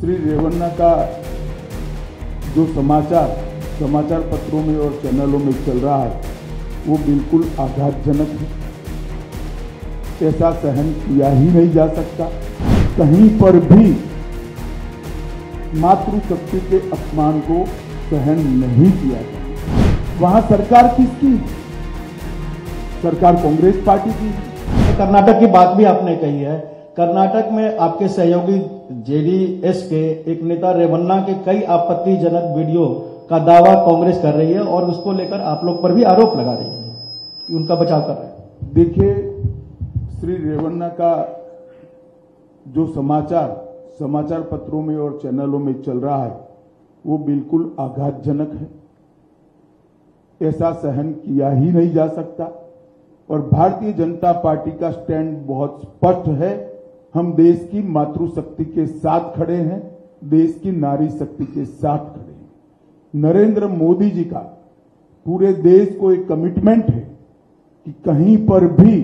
श्री रेवन्ना का जो समाचार पत्रों में और चैनलों में चल रहा है वो बिल्कुल आघातजनक है। ऐसा सहन किया ही नहीं जा सकता। कहीं पर भी मातृशक्ति के अपमान को सहन नहीं किया जाता। वहां सरकार किसकी? सरकार कांग्रेस पार्टी की। कर्नाटक की बात भी आपने कही है। कर्नाटक में आपके सहयोगी जेडीएस के एक नेता रेवन्ना के कई आपत्तिजनक वीडियो का दावा कांग्रेस कर रही है और उसको लेकर आप लोग पर भी आरोप लगा रही है कि उनका बचाव कर रहे हैं। देखिए, श्री रेवन्ना का जो समाचार पत्रों में और चैनलों में चल रहा है वो बिल्कुल आघातजनक है। ऐसा सहन किया ही नहीं जा सकता और भारतीय जनता पार्टी का स्टैंड बहुत स्पष्ट है। हम देश की मातृशक्ति के साथ खड़े हैं, देश की नारी शक्ति के साथ खड़े हैं। नरेंद्र मोदी जी का पूरे देश को एक कमिटमेंट है कि कहीं पर भी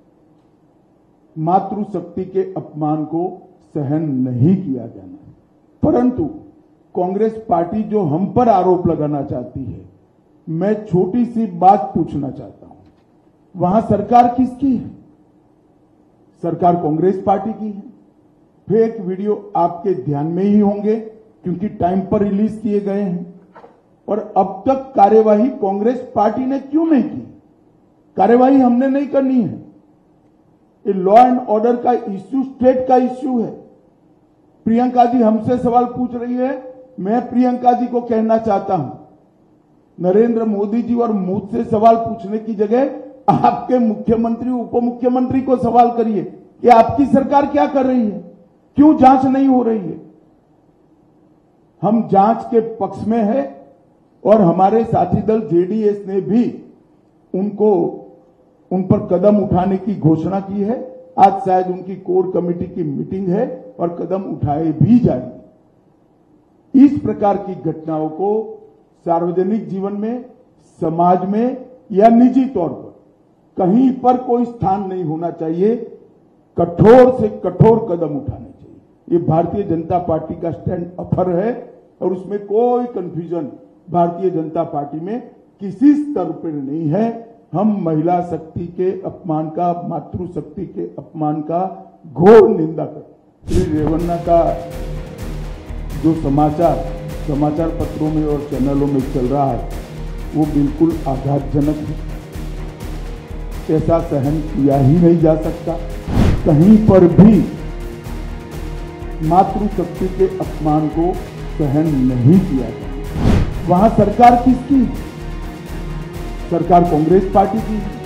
मातृशक्ति के अपमान को सहन नहीं किया जाना। परंतु कांग्रेस पार्टी जो हम पर आरोप लगाना चाहती है, मैं छोटी सी बात पूछना चाहता हूं। वहां सरकार किसकी है? सरकार कांग्रेस पार्टी की है। फेक वीडियो आपके ध्यान में ही होंगे क्योंकि टाइम पर रिलीज किए गए हैं। और अब तक कार्यवाही कांग्रेस पार्टी ने क्यों नहीं की? कार्यवाही हमने नहीं करनी है। ये लॉ एंड ऑर्डर का इश्यू स्टेट का इश्यू है। प्रियंका जी हमसे सवाल पूछ रही है, मैं प्रियंका जी को कहना चाहता हूं, नरेंद्र मोदी जी और मुझसे सवाल पूछने की जगह आपके मुख्यमंत्री उप मुख्यमंत्री को सवाल करिए कि आपकी सरकार क्या कर रही है, क्यों जांच नहीं हो रही है। हम जांच के पक्ष में है और हमारे साथी दल जेडीएस ने भी उन पर कदम उठाने की घोषणा की है। आज शायद उनकी कोर कमेटी की मीटिंग है और कदम उठाए भी जाएंगे। इस प्रकार की घटनाओं को सार्वजनिक जीवन में, समाज में या निजी तौर पर कहीं पर कोई स्थान नहीं होना चाहिए। कठोर से कठोर कदम उठाने चाहिए। ये भारतीय जनता पार्टी का स्टैंड अफर है और उसमें कोई कंफ्यूजन भारतीय जनता पार्टी में किसी स्तर पर नहीं है। हम महिला शक्ति के अपमान का, मातृशक्ति के अपमान का घोर निंदा करते हैं। श्री रेवन्ना का जो समाचार पत्रों में और चैनलों में चल रहा है वो बिल्कुल आघातजनक है। ऐसा सहन किया ही नहीं जा सकता। कहीं पर भी मातृशक्ति के अपमान को सहन नहीं किया जाता। वहां सरकार किसकी? सरकार कांग्रेस पार्टी की।